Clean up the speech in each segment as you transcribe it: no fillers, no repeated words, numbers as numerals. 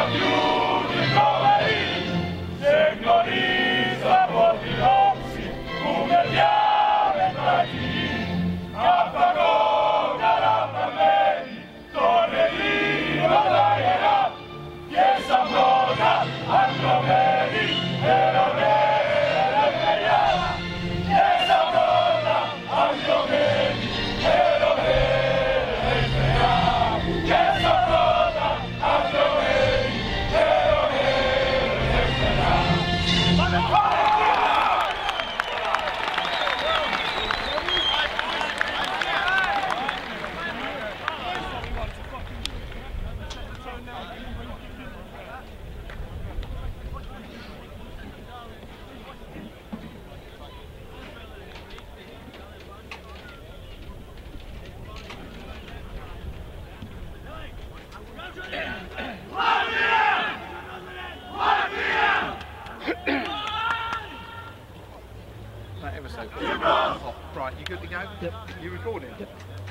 Right, you good to go? Yep. You recording? Yep.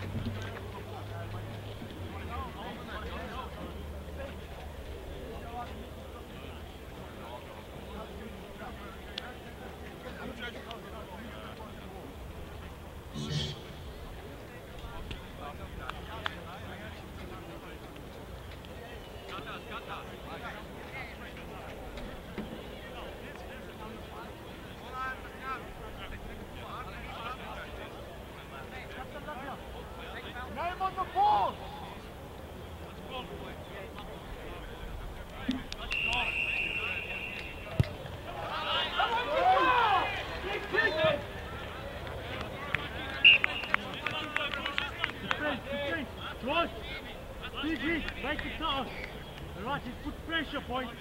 Make it tough. Right, put pressure point.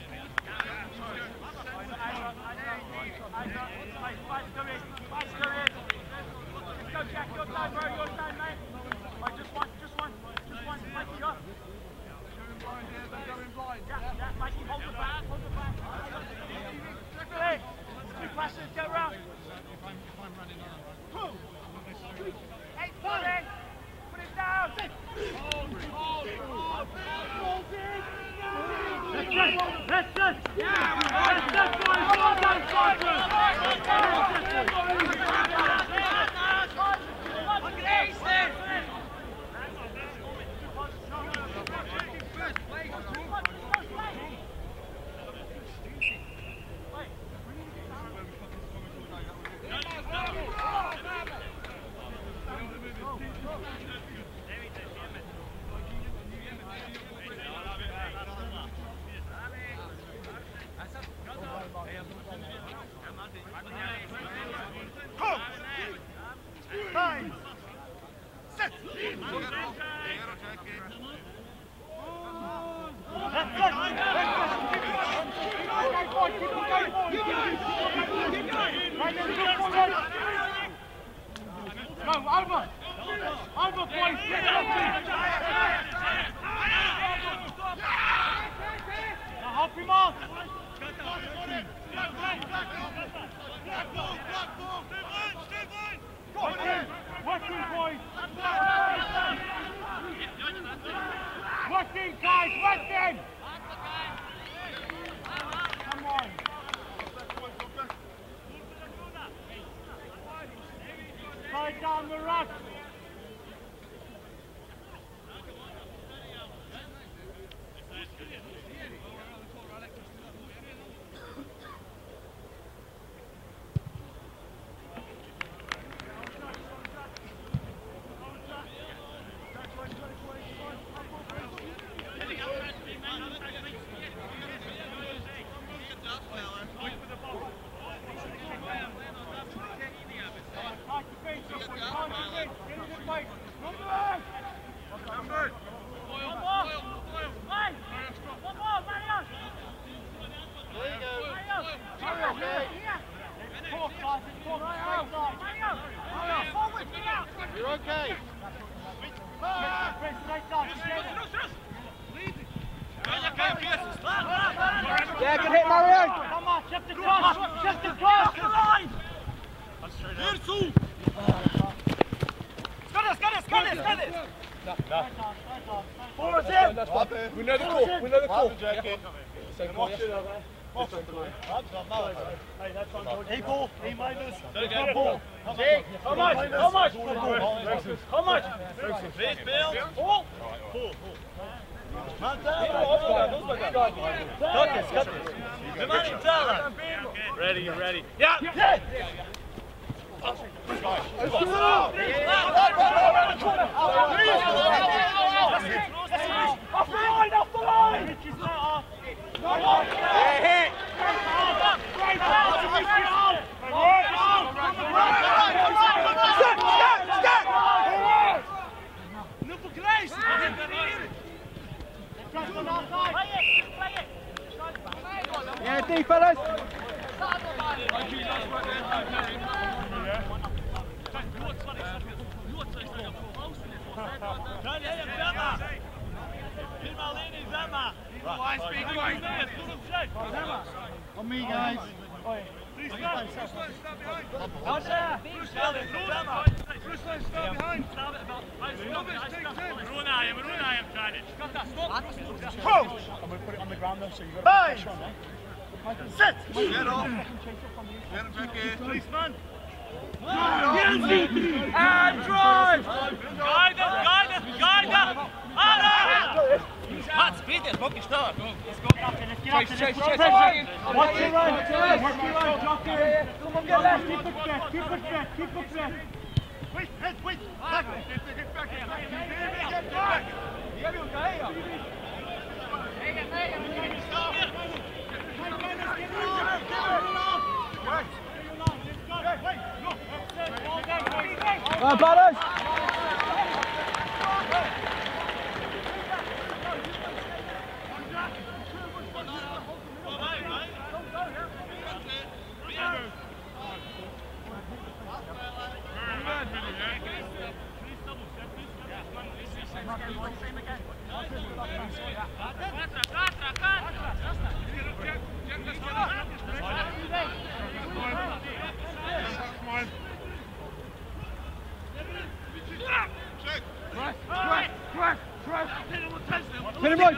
Let's go, Jack. Your time, bro. Your time, mate. Right, just one. Make it up. Yeah, Mikey, hold the back. Hey, two passes, go round. Hey, put it. Put it down. That's it. Over, boys! Now help him out! Working, boys! Working, guys! Working! Come on! Slide down the ruck! You're okay. Yeah, good hit, Mario. Come on, shift the cross. Hier zu. Got this. Forwards in! We know the call. We know the call. Equal, E minus. Ball. How much? How much? How much? Big Bill. Full. Man down. Cut this. The man in down. Ready, ready. Yeah. Yeah. Off the line, off the line! Yeah, deep fellas. On me, guys. I'm going to put it on the ground though, so you've got to pressure on there. Sit! Get off! Get him back in. Policeman! And drive! Guide him! Mats, beat it! Fucking start! Let's go! Chase! Watch your right! Work your right! Drop in! Come on, get left! Keep it back! Wait! Back! Get back! Balance! Hit him right!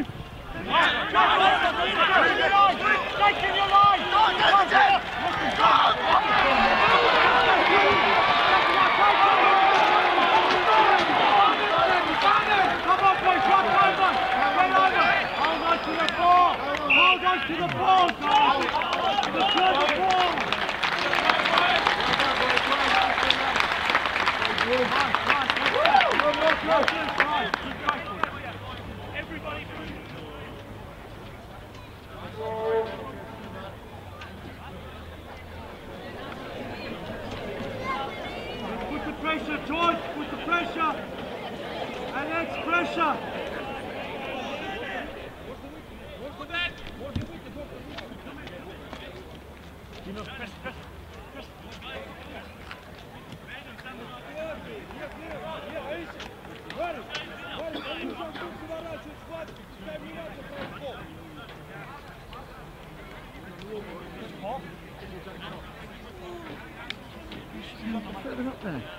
Hold on to the ball, guys! Everybody! Put the pressure, George! Put the pressure! Alex, pressure! You know, press. Up there.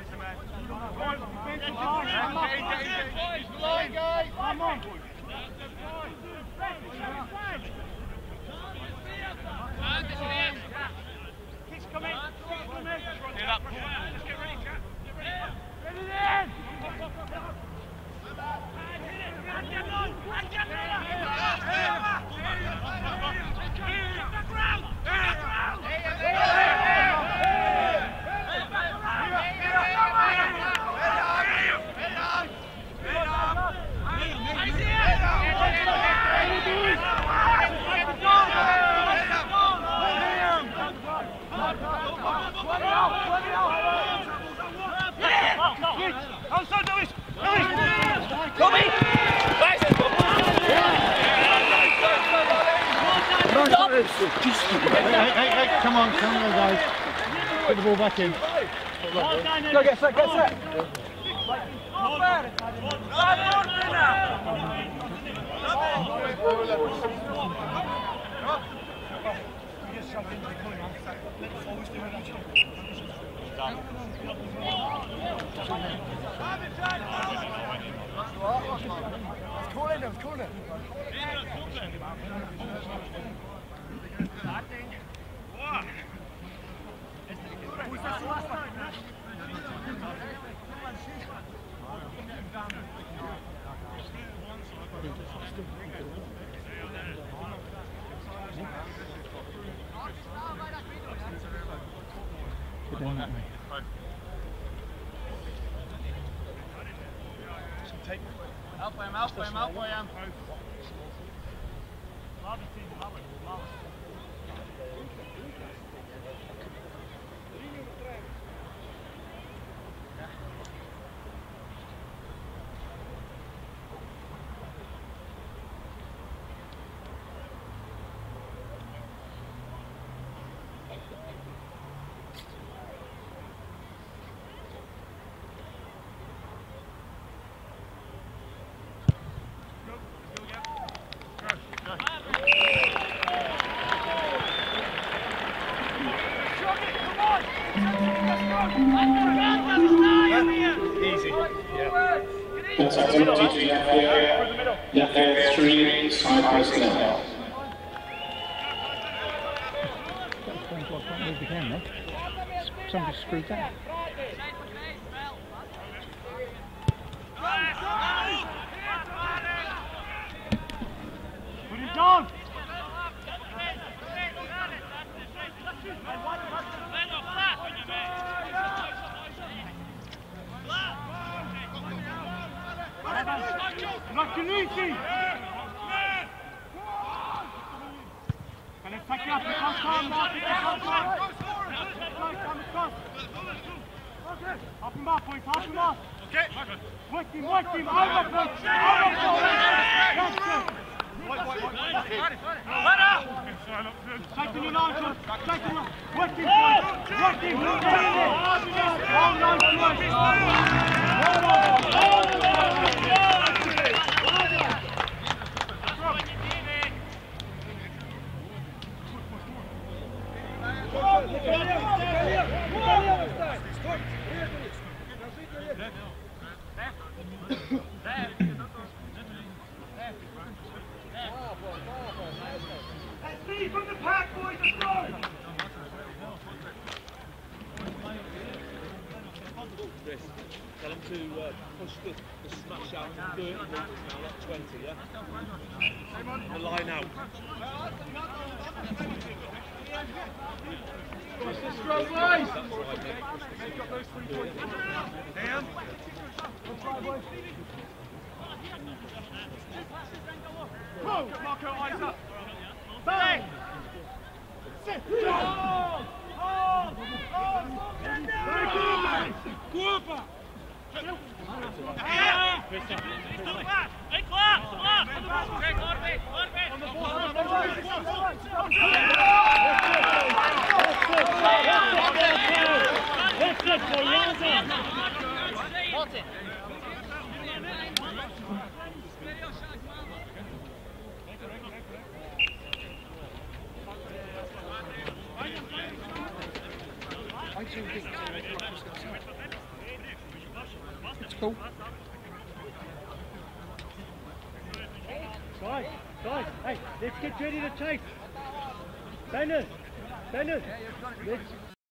Hey, come on, guys. Put the ball back in. Go, get set, get set. Put down that way. Help him. Easy. Yeah. That's activity to left 3, Cyprus level. Somebody screwed that. Put it down! Martinuzzi! Can I take you up? You can't come, Mark. You can't come. Come across. Half him up, boys. Half him up. Okay. Work him. Over, boys. Over, Take him in on, take him on. Work him, boys. Work him. All nice, Let's from the pack, boys. Let's go. Chris, tell them to push the smash out from 30 metres now, not 20, yeah? The line out. Push the stroke, boys. Make up those 3 points. Down. Whoa, Marco, eyes up. Bang! Sit! It's cool. Guys, hey, let's get ready to chase. Bennett, let's